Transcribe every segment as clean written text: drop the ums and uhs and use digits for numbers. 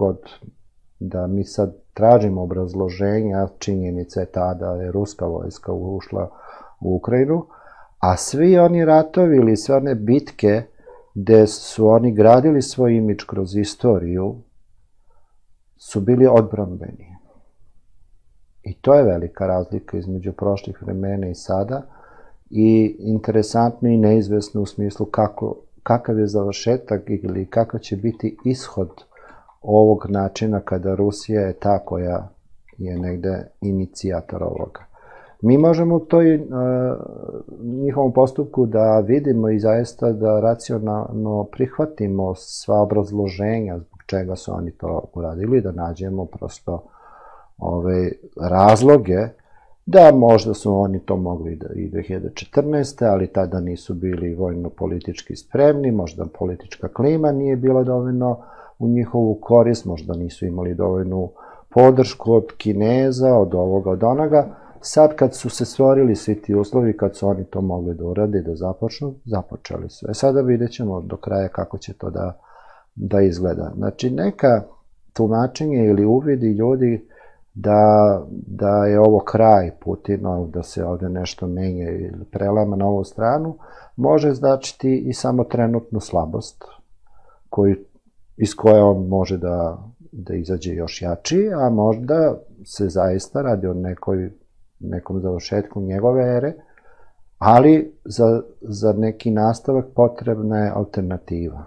god da mi sad tražimo obrazloženja, činjenica je ta da je ruska vojska ušla u Ukrajinu, a svi oni ratovi ili sve one bitke gde su oni gradili svoj imidž kroz istoriju su bili odbrambeni. I to je velika razlika između prošlih vremena i sada i interesantno i neizvesno u smislu kakav je završetak ili kakav će biti ishod ovog načina kada Rusija je ta koja je negde inicijator ovoga. Mi možemo u toj njihovom postupku da vidimo i zaista da racionalno prihvatimo sva obrazloženja zbog čega su oni to uradili, da nađemo prosto razloge da možda su oni to mogli i 2014. ali tada nisu bili vojno-politički spremni, možda politička klima nije bila dovoljno u njihovu korist, možda nisu imali dovoljnu podršku od Kineza, od ovoga, od onoga. Sad kad su se stvorili svi ti uslovi, kad su oni to mogli da urade i da započnu, započeli su. Sada vidjet ćemo do kraja kako će to da izgleda. Znači, neka tumačenje ili uvidi ljudi da je ovo kraj Putinov, da se ovde nešto menja ili prelama na ovu stranu, može značiti i samo trenutnu slabost iz koje on može da izađe još jači, a možda se zaista radi o nekom završetku njegove ere, ali za neki nastavak potrebna je alternativa.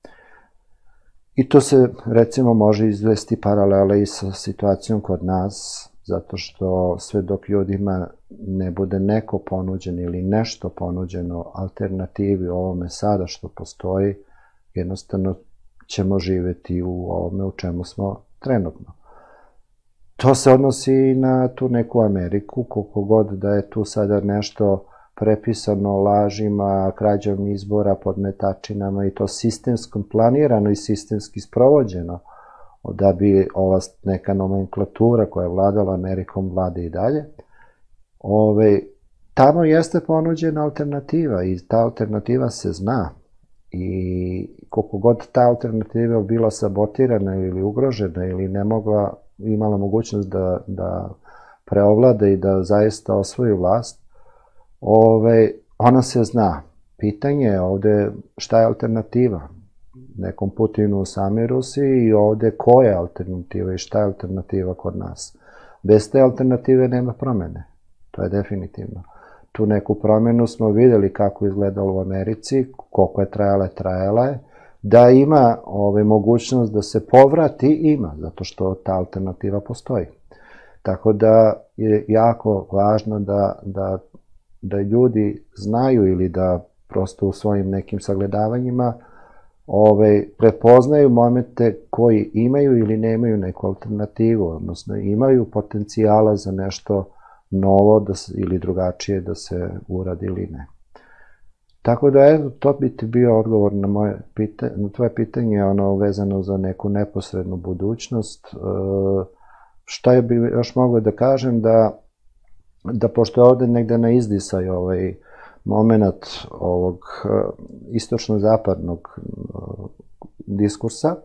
I to se, recimo, može izvesti paralele i sa situacijom kod nas, zato što sve dok ljudima ne bude neko ponuđen ili nešto ponuđeno alternativi ovome sada što postoji, jednostavno ćemo živeti u ovome u čemu smo trenutno. To se odnosi i na tu neku Ameriku, koliko god da je tu sada nešto prepisano lažima, krađom izbora, podmetačinama i to sistemskom planirano i sistemski sprovođeno, da bi ova neka nomenklatura koja je vladala Amerikom vlade i dalje, tamo jeste ponuđena alternativa i ta alternativa se zna. I koliko god ta alternativa bila sabotirana ili ugrožena ili imala mogućnost da preovlada i da zaista osvoji vlast, ona se zna. Pitanje je ovde šta je alternativa nekom Putinu u samoj Rusiji i ovde koja je alternativa i šta je alternativa kod nas. Bez te alternative nema promene. To je definitivno. Tu neku promenu smo videli kako izgledalo u Americi, koliko je trajala je. Da ima mogućnost da se povrati, ima, zato što ta alternativa postoji. Tako da je jako važno da ljudi znaju ili da prosto u svojim nekim sagledavanjima prepoznaju momente koji imaju ili nemaju neku alternativu, odnosno imaju potencijala za nešto novo ili drugačije da se uradi ili ne. Tako da, evo, to bi ti bio odgovor na tvoje pitanje, vezano za neku neposrednu budućnost. Šta bi još mogao da kažem, da pošto je ovde negde na izdisaj moment ovog istočno-zapadnog diskursa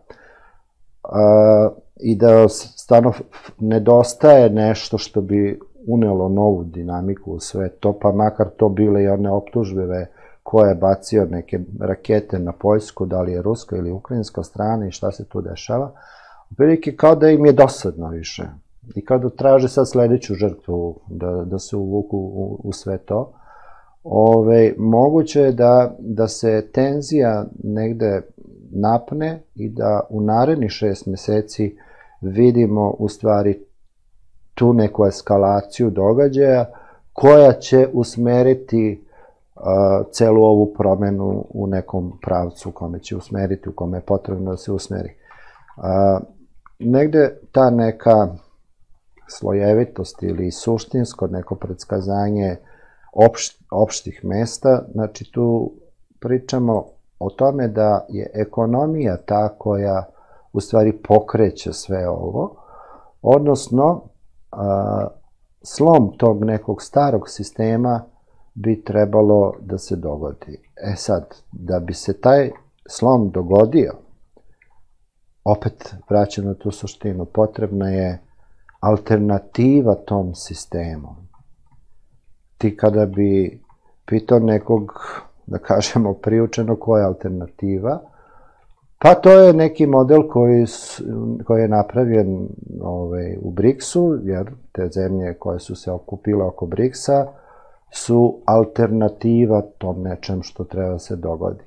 i da stvarno nedostaje nešto što bi unelo novu dinamiku u sve to, pa makar to bile i one optužbe ko je bacio neke rakete na Poljsku, da li je ruska ili ukrajinska strana i šta se tu dešava, otprilike kao da im je dosadno više i kao da traže sad sledeću žrtvu da se uvuku u sve to. Moguće je da se tenzija negde napne i da u narednih 6 meseci vidimo u stvari tu neku eskalaciju događaja koja će usmeriti celu ovu promenu u nekom pravcu u kome će usmeriti, u kome je potrebno da se usmeri. Negde ta neka slojevitost ili suštinsko neko predskazanje opštih mesta, znači tu pričamo o tome da je ekonomija ta koja u stvari pokreće sve ovo, odnosno slom tog nekog starog sistema bi trebalo da se dogodi. Sad, da bi se taj slom dogodio, opet vraćam na tu suštinu, potrebna je alternativa tom sistemu. Ti kada bi pitao nekog, da kažemo, priučeno koja je alternativa, pa to je neki model koji je napravljen u BRICS-u, jer te zemlje koje su se okupile oko BRICS-a su alternativa tom nečem što treba se dogodi.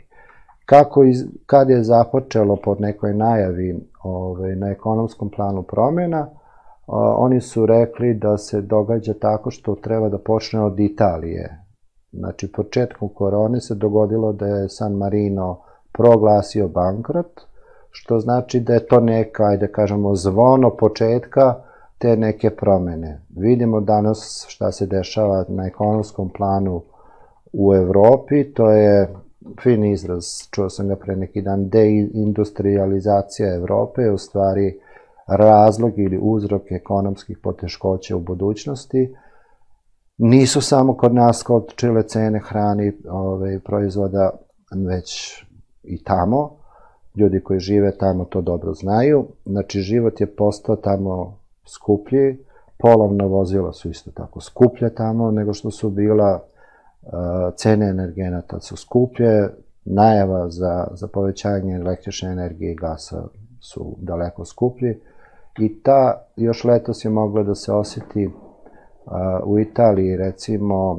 Kad je započelo po nekoj najavi na ekonomskom planu promjena, oni su rekli da se događa tako što treba da počne od Italije. Znači, početkom korone se dogodilo da je San Marino proglasio bankrot, što znači da je to neka, ajde kažemo, zvono početka te neke promjene. Vidimo danas šta se dešava na ekonomskom planu u Evropi, to je fin izraz, čuo sam ga pre neki dan, deindustrializacija Evrope je u stvari razlog ili uzrok ekonomskih poteškoća u budućnosti. Nisu samo kod nas skočile cene hrane i proizvoda, već i tamo. Ljudi koji žive tamo to dobro znaju. Znači, život je postao tamo skuplji, polovna vozila su isto tako skuplje tamo nego što su bila, cene energenata su skuplje, najava za povećanje električne energije i gasa su daleko skuplji i još letos je mogla da se osjeti u Italiji, recimo,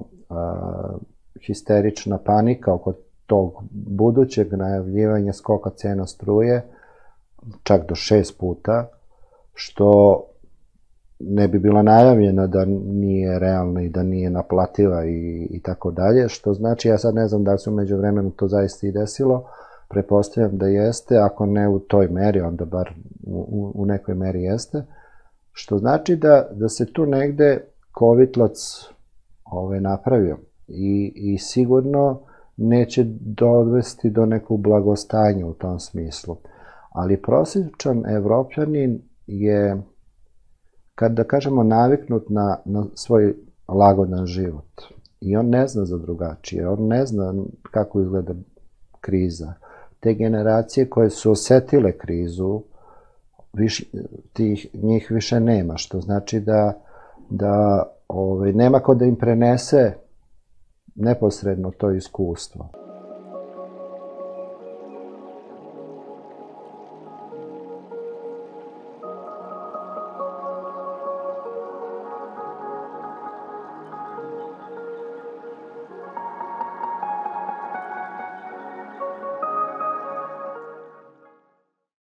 histerična panika oko tog budućeg najavljivanja skoka cena struje, čak do 6 puta, što ne bi bila najavljena da nije realna i da nije naplativa i tako dalje, što znači, ja sad ne znam da li se umeđu vremenu to zaista i desilo, pretpostavljam da jeste, ako ne u toj meri, onda bar u nekoj meri jeste, što znači da se tu negde kovitlac napravio i sigurno neće dovesti do nekog blagostanja u tom smislu. Ali prosječan Evropljanin je, kad da kažemo, naviknut na svoj lagodan život. I on ne zna za drugačije, on ne zna kako izgleda kriza. Te generacije koje su osetile krizu, njih više nema, što znači da nema ko da im prenese neposredno to iskustvo.